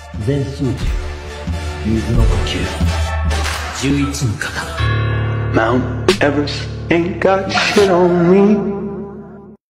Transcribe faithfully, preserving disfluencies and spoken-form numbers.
全集中。水の呼吸。十一の型。 Mount Everest ain't got shit on me.